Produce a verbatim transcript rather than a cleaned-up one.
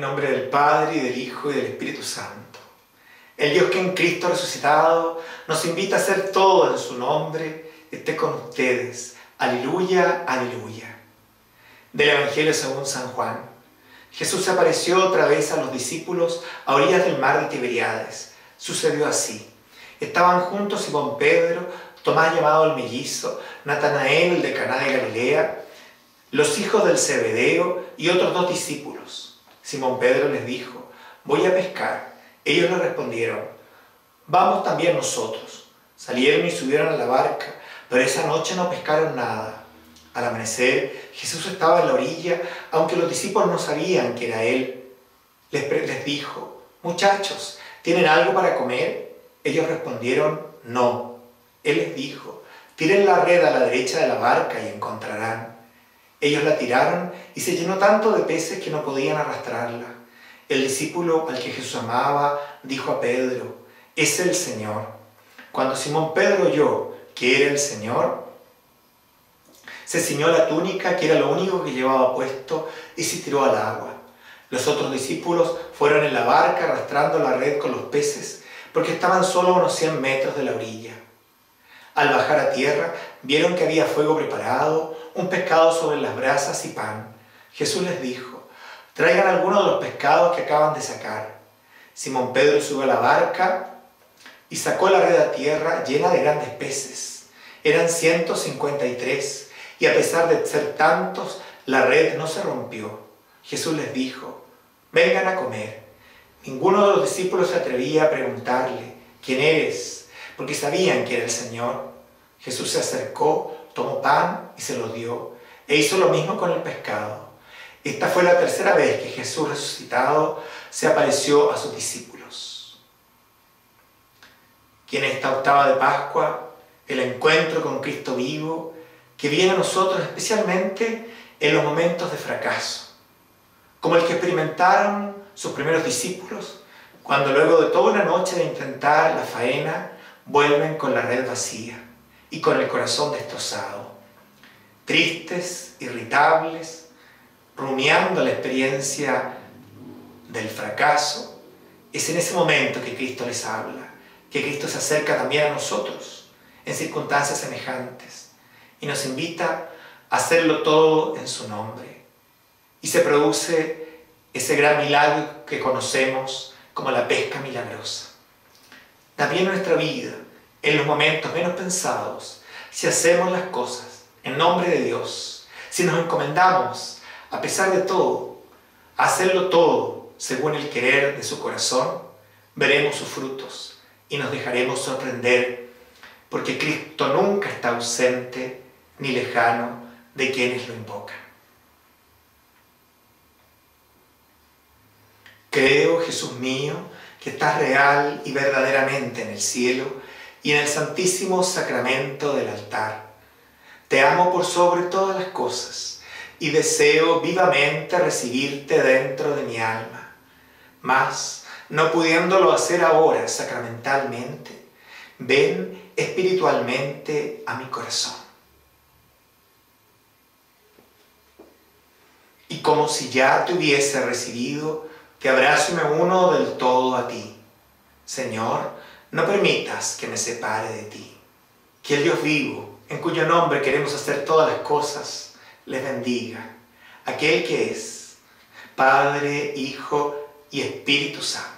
nombre del Padre, y del Hijo, y del Espíritu Santo. El Dios que en Cristo resucitado nos invita a hacer todo en su nombre, esté con ustedes. Aleluya, aleluya. Del Evangelio según San Juan. Jesús se apareció otra vez a los discípulos a orillas del mar de Tiberíades. Sucedió así. Estaban juntos Simón Pedro, Tomás llamado el mellizo, Natanael el de Caná de Galilea, los hijos del Zebedeo y otros dos discípulos. Simón Pedro les dijo: voy a pescar. Ellos le respondieron: vamos también nosotros. Salieron y subieron a la barca, pero esa noche no pescaron nada. Al amanecer, Jesús estaba en la orilla, aunque los discípulos no sabían que era Él. Les, les dijo: muchachos, ¿tienen algo para comer? Ellos respondieron: no. Él les dijo: tiren la red a la derecha de la barca y encontrarán. Ellos la tiraron y se llenó tanto de peces que no podían arrastrarla. El discípulo al que Jesús amaba dijo a Pedro: es el Señor. Cuando Simón Pedro oyó que era el Señor, se ciñó la túnica, que era lo único que llevaba puesto, y se tiró al agua. Los otros discípulos fueron en la barca arrastrando la red con los peces, porque estaban solo a unos cien metros de la orilla. Al bajar a tierra, vieron que había fuego preparado, un pescado sobre las brasas y pan. Jesús les dijo: traigan algunos de los pescados que acaban de sacar. Simón Pedro subió a la barca y sacó la red a tierra llena de grandes peces. Eran ciento cincuenta y tres, y a pesar de ser tantos, la red no se rompió. Jesús les dijo: vengan a comer. Ninguno de los discípulos se atrevía a preguntarle: ¿quién eres?, porque sabían que era el Señor. Jesús se acercó, tomó pan y se lo dio, e hizo lo mismo con el pescado. Esta fue la tercera vez que Jesús resucitado se apareció a sus discípulos. Que en esta octava de Pascua, el encuentro con Cristo vivo, que viene a nosotros especialmente en los momentos de fracaso, como el que experimentaron sus primeros discípulos, cuando luego de toda una noche de intentar la faena, vuelven con la red vacía y con el corazón destrozado, tristes, irritables, rumiando la experiencia del fracaso. Es en ese momento que Cristo les habla, que Cristo se acerca también a nosotros en circunstancias semejantes y nos invita a hacerlo todo en su nombre. Y se produce ese gran milagro que conocemos como la pesca milagrosa. También en nuestra vida, en los momentos menos pensados, si hacemos las cosas en nombre de Dios, si nos encomendamos, a pesar de todo, a hacerlo todo según el querer de su corazón, veremos sus frutos y nos dejaremos sorprender, porque Cristo nunca está ausente ni lejano de quienes lo invocan. Creo, Jesús mío, que estás real y verdaderamente en el cielo y en el santísimo sacramento del altar. Te amo por sobre todas las cosas y deseo vivamente recibirte dentro de mi alma. Mas, no pudiéndolo hacer ahora sacramentalmente, ven espiritualmente a mi corazón. Y como si ya te hubiese recibido, te abrazo y me uno del todo a ti. Señor, no permitas que me separe de ti. Que el Dios vivo, en cuyo nombre queremos hacer todas las cosas, les bendiga. Aquel que es Padre, Hijo y Espíritu Santo.